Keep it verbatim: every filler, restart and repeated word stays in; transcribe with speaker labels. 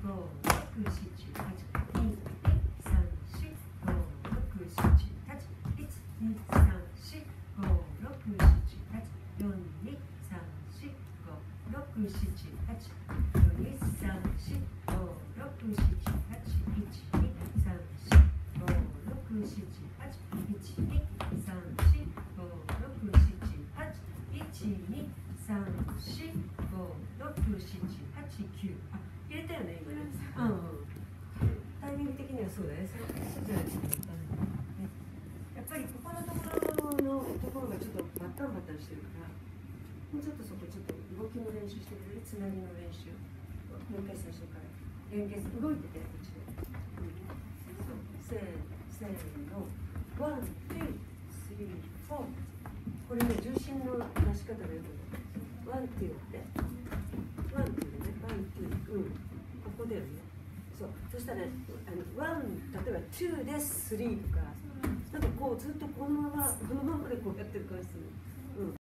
Speaker 1: 五六七八一三四五六七八一二三四五六七八四二三四五六七八四二三四五六七八いちにさんしごろくななはちいちにさんしごろくななはちいちにさんしごろくななはちきゅうあ入れたよね今ね。うんうん。タイミング的にはそうだね。そうそうじゃないとダメだね。やっぱりここのところのところがちょっとバッタンバッタンしてるから、もうちょっとそこちょっと動きの練習してくれる？つなぎの練習。もう一回最初から連携動いててこっちで。うん、そうせーせーのワンツースリーフォー。これね重心の出し方がよくない。ワンツーってワンツーでねワンツーうんここだよね。そうそしたらねあのワン例えばツーでスリーとかなんかこうずっとこのままこのままでこうやってる感じする。うん